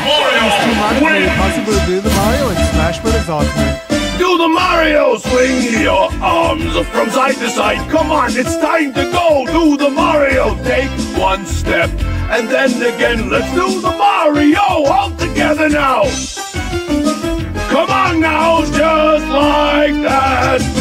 Mario, possibly do the Mario and Smash Bros. Ultimate. Do the Mario! Swing your arms from side to side. Come on, it's time to go. Do the Mario. Take one step and then again. Let's do the Mario all together now. Come on now, just like that.